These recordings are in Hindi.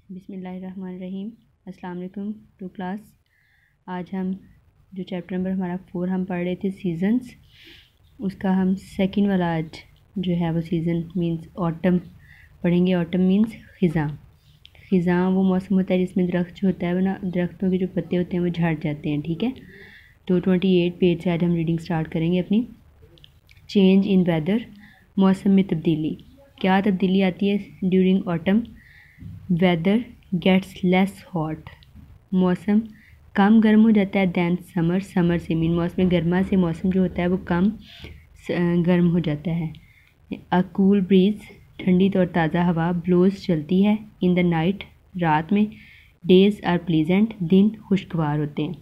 बिस्मिल्लाहिर्रहमानिर्रहीम। अस्सलाम वालेकुम टू क्लास। आज हम जो चैप्टर नंबर हमारा 4 हम पढ़ रहे थे सीजन्स, उसका हम सेकंड वाला आज जो है वो सीज़न मींस ऑटम पढ़ेंगे। ऑटम मींस ख़िज़ां। ख़िज़ां वो मौसम होता है जिसमें दरख्त जो होता है वो ना, दरख्तों के जो पत्ते होते हैं वो झड़ जाते हैं। ठीक है, तो 28 पेज से आज हम रीडिंग स्टार्ट करेंगे अपनी। चेंज इन वेदर, मौसम में तब्दीली। क्या तब्दीली आती है during autumn? Weather gets less hot, मौसम कम गर्म हो जाता है दैन समर। समर से मीन मौसम गर्मा से मौसम जो होता है वो कम गर्म हो जाता है। अ कूल ब्रीज, ठंडी और ताज़ा हवा ब्लोज चलती है। इन द नाइट, रात में। डेज आर प्लीजेंट, दिन खुशगवार होते हैं।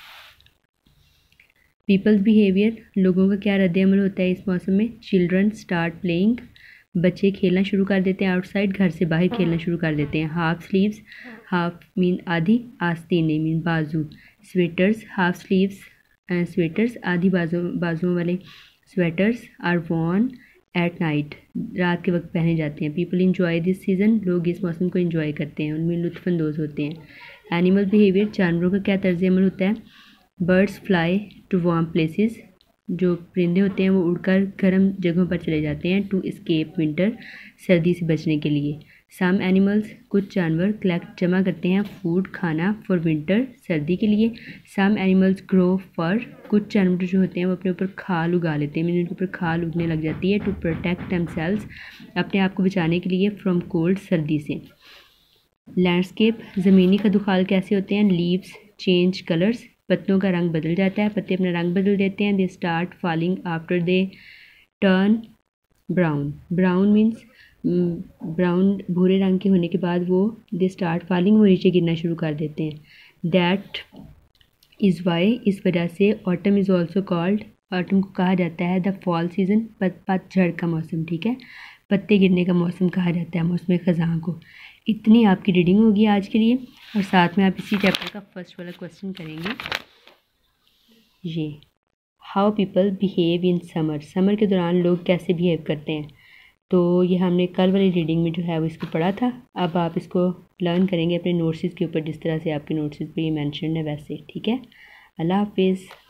पीपल्स बिहेवियर, लोगों का क्या रद्द-ए-अमल होता है इस मौसम में? चिल्ड्रन स्टार्ट प्लेइंग, बच्चे खेलना शुरू कर देते हैं। आउटसाइड, घर से बाहर खेलना शुरू कर देते हैं। हाफ स्लीव्स, हाफ मीन आधी, आस्तीनें मीन बाजू। स्वेटर्स, हाफ स्लीव्स स्वेटर्स, आधी बाजुओं वाले sweaters. Are worn at night, रात के वक्त पहने जाते हैं। पीपल इंजॉय दिस सीज़न, लोग इस मौसम को इंजॉय करते हैं, उनमें लुत्फ़अंदोज़ होते हैं। एनिमल बिहेवियर, जानवरों का क्या तर्ज अमल होता है? Birds fly to warm places, जो परिंदे होते हैं वो उड़कर गर्म जगहों पर चले जाते हैं। टू एस्केप विंटर, सर्दी से बचने के लिए। सम एनिमल्स, कुछ जानवर। कलेक्ट, जमा करते हैं। फूड, खाना। फॉर विंटर, सर्दी के लिए। सम एनिमल्स ग्रो फर, कुछ जानवर जो होते हैं वो अपने ऊपर खाल उगा लेते हैं, मीन उनके ऊपर खाल उगने लग जाती है। टू प्रोटेक्ट देमसेल्व्स, अपने आप को बचाने के लिए। फ्रॉम कोल्ड, सर्दी से। लैंडस्केप, ज़मीनी खदोखाल कैसे होते हैं? लीव्स चेंज कलर्स, पत्तों का रंग बदल जाता है, पत्ते अपना रंग बदल देते हैं। They start falling after they turn brown. Brown means brown, भूरे रंग के होने के बाद वो दे स्टार्ट फॉलिंग, वो नीचे गिरना शुरू कर देते हैं। दैट इज़ वाई, इस वजह से। Autumn is also called, autumn को कहा जाता है द फॉल सीज़न, पतझड़ का मौसम। ठीक है, पत्ते गिरने का मौसम कहा जाता है मौसम ख़ज़ां को। इतनी आपकी रीडिंग होगी आज के लिए, और साथ में आप इसी चैप्टर का फर्स्ट वाला क्वेश्चन करेंगे ये, how people behave in summer. Summer के दौरान लोग कैसे बिहेव करते हैं। तो ये हमने कल वाली रीडिंग में जो है वो इसको पढ़ा था। अब आप इसको लर्न करेंगे अपने नोट्स के ऊपर, जिस तरह से आपके नोट्स पे ये मेंशन है वैसे। ठीक है, अल्लाह हाफिज़।